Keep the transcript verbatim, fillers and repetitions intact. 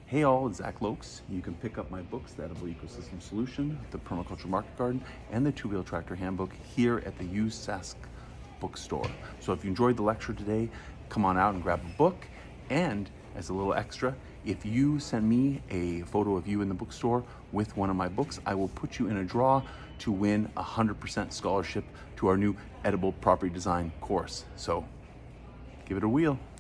Hey all, it's Zach Lokes. You can pick up my books, The Edible Ecosystem Solution, The Permaculture Market Garden, and the Two-Wheel Tractor Handbook here at the USask bookstore. So if you enjoyed the lecture today, come on out and grab a book. And as a little extra, if you send me a photo of you in the bookstore with one of my books, I will put you in a draw to win a one hundred percent scholarship to our new edible property design course. So give it a wheel.